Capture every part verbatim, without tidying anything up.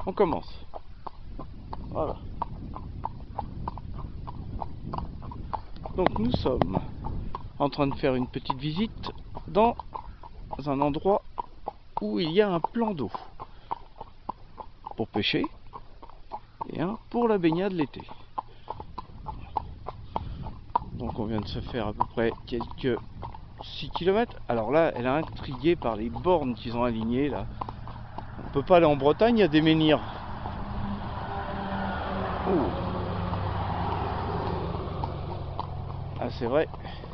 On commence. Voilà. Donc nous sommes en train de faire une petite visite dans un endroit où il y a un plan d'eau pour pêcher et un pour la baignade l'été. Donc on vient de se faire à peu près quelques six kilomètres. Alors là, elle a intrigué par les bornes qu'ils ont alignées là. On peut pas aller en Bretagne, il y a des menhirs. Oh. Ah c'est vrai.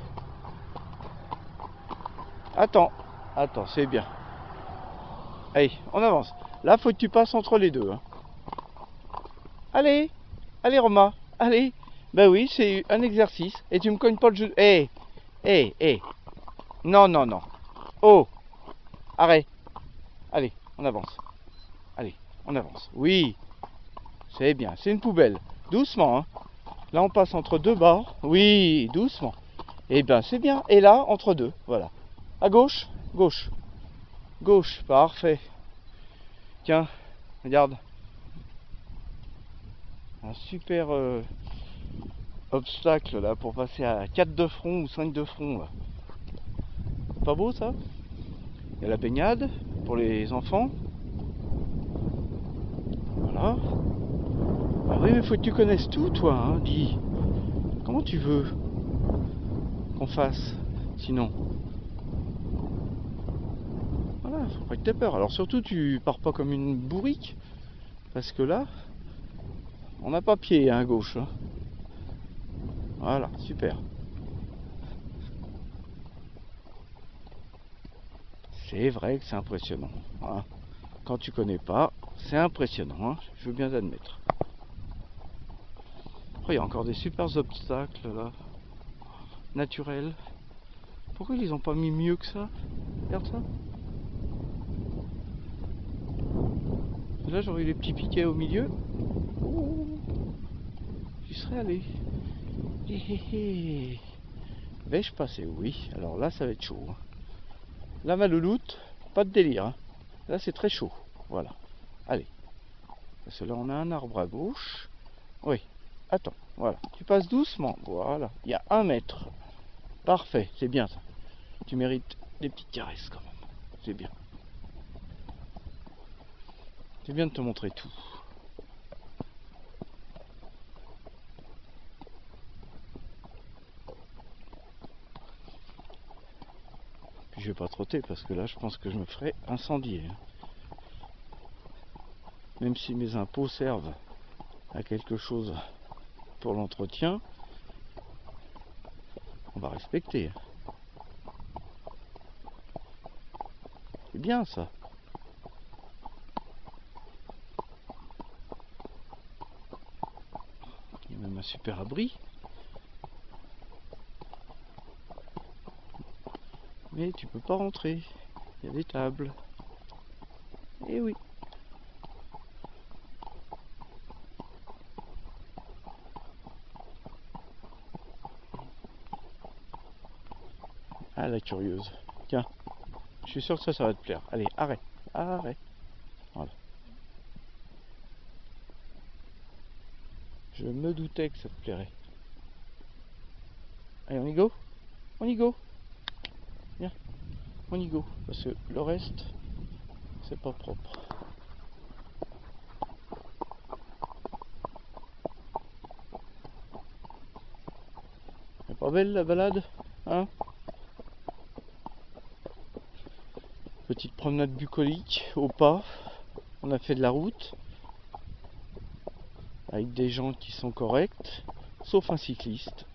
Attends, attends, c'est bien. Allez, on avance. Là, faut que tu passes entre les deux. Hein. Allez, allez Romain, allez. Ben oui, c'est un exercice. Et tu me cognes pas le jeu. Hé, hé, hé. Non, non, non. Oh, arrête. Allez, on avance. Allez, on avance. Oui, c'est bien. C'est une poubelle. Doucement, hein. Là, on passe entre deux bords. Oui, doucement. Et ben, c'est bien. Et là, entre deux. Voilà. À gauche, gauche. Gauche, parfait. Tiens, regarde. Un super euh, obstacle là pour passer à quatre de front ou cinq de front. Là. Pas beau ça? Il y a la baignade pour les enfants. Voilà. Ah oui, mais faut que tu connaisses tout, toi, hein, dis. Comment tu veux qu'on fasse sinon? Voilà, faut pas que t'aies peur. Alors surtout, tu pars pas comme une bourrique. Parce que là, on n'a pas pied hein, à gauche. Hein. Voilà, super. C'est vrai que c'est impressionnant. Hein. Quand tu connais pas, c'est impressionnant. Hein, je veux bien l'admettre. Oh, il y a encore des super obstacles là. Naturels. Pourquoi ils les ont pas mis mieux que ça? Regarde ça. Là j'aurais eu les petits piquets au milieu. Oh, j'y serais allé. Hé hé hé. Vais-je passer? Oui. Alors là ça va être chaud. Là ma louloute, pas de délire. Hein. Là c'est très chaud. Voilà. Allez. Parce que là on a un arbre à gauche. Oui. Attends. Voilà. Tu passes doucement. Voilà. Il y a un mètre. Parfait. C'est bien ça. Tu mérites des petites caresses quand même. C'est bien. C'est bien de te montrer tout. Puis je vais pas trotter parce que là je pense que je me ferai incendier. Même si mes impôts servent à quelque chose pour l'entretien, on va respecter. C'est bien ça. Il y a même un super abri. Mais tu peux pas rentrer. Il y a des tables. Eh oui. Ah la curieuse. Tiens, je suis sûr que ça, ça va te plaire. Allez, arrête. Arrête. Voilà. Je me doutais que ça te plairait. Allez, on y go. On y go. Viens. On y go. Parce que le reste, c'est pas propre. Elle est pas belle la balade, hein? Petite promenade bucolique au pas. On a fait de la route avec des gens qui sont corrects, sauf un cycliste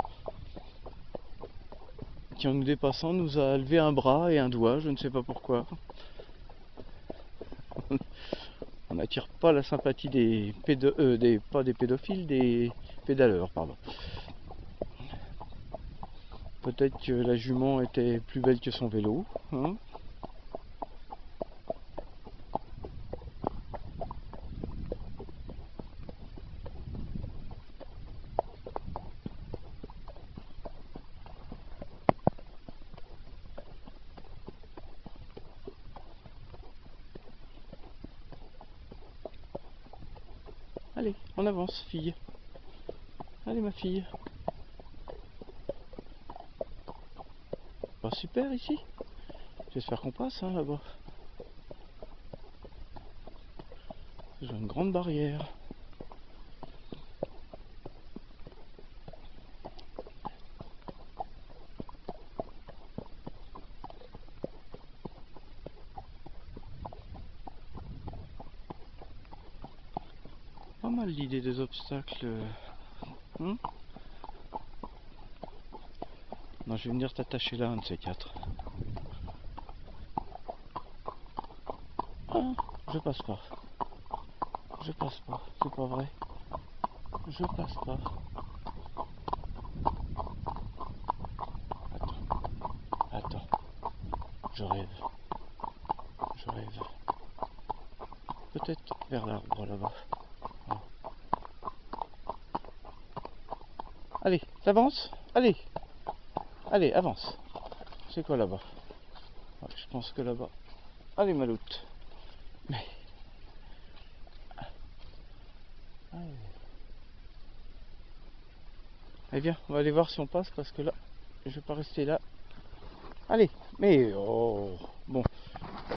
qui en nous dépassant nous a levé un bras et un doigt, je ne sais pas pourquoi. On n'attire pas la sympathie des pédo euh, des pas des pédophiles, des pédaleurs, pardon. Peut-être que la jument était plus belle que son vélo, hein. Allez, on avance, fille. Allez, ma fille. Bah, super ici. J'espère qu'on passe hein, là-bas. J'ai une grande barrière. Pas mal l'idée des obstacles. Hum non, je vais venir t'attacher là, un de ces quatre. Ah, je passe pas. Je passe pas, c'est pas vrai. Je passe pas. Attends, attends. Je rêve. Je rêve. Peut-être vers l'arbre là-bas. Voilà. Allez, t'avances. Allez. Allez, avance. C'est quoi là-bas? Ouais, je pense que là-bas. Allez, Maloute. Mais. Allez. Eh bien, on va aller voir si on passe parce que là, je vais pas rester là. Allez, mais oh, bon.